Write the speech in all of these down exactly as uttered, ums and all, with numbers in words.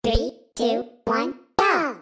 Three, two, one, go!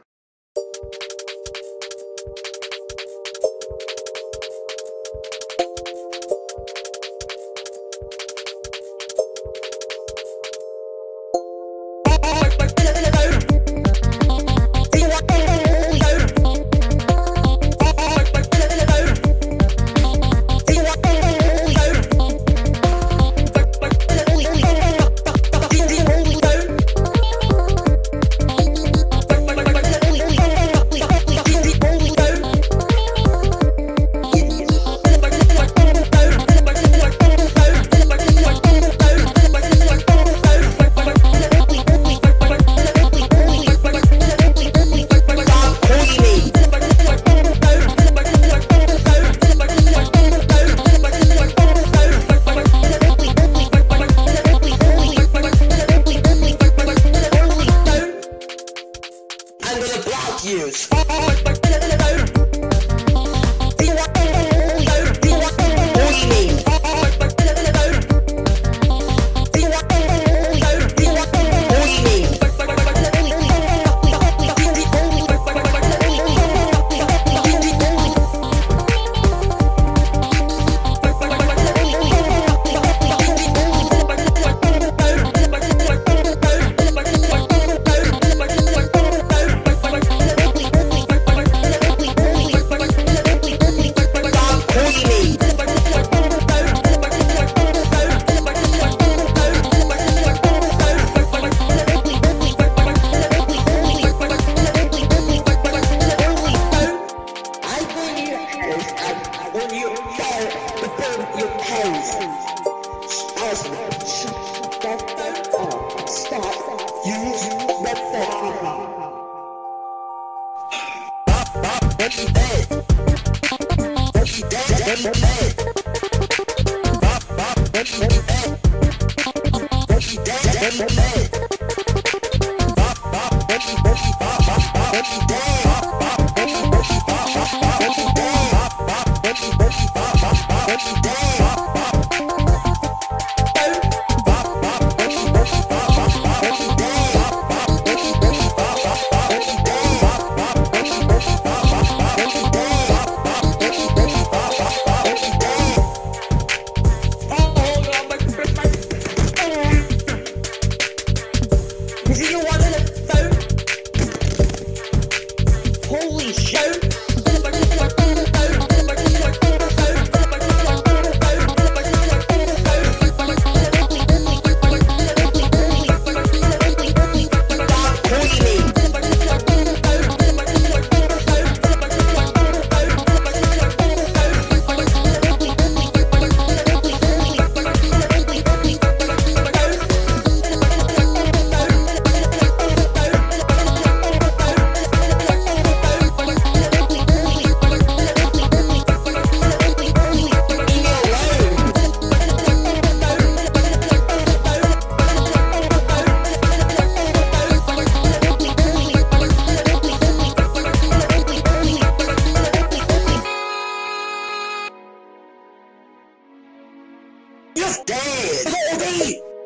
Use. When you fall, the burn your toes. Asthma, shut that up. Stop. Use the phone. Bop, bop, when he dead. When he dead, when he dead. Bop, bop, when he dead. When he dead, when he dead. Bop, bop, when he, when he, bop, bop, bop, when he dead. Bop, bop, when he, when he, bop, bop, bop, when he dead. Holy shit! You're dead!